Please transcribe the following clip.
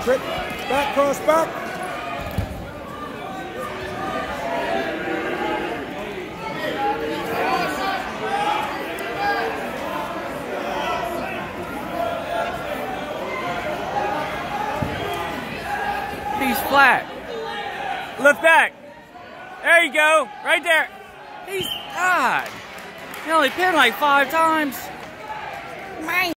Trick, back, cross back. He's flat. Lift back. There you go. Right there. He's God. He only pinned like 5 times. Man.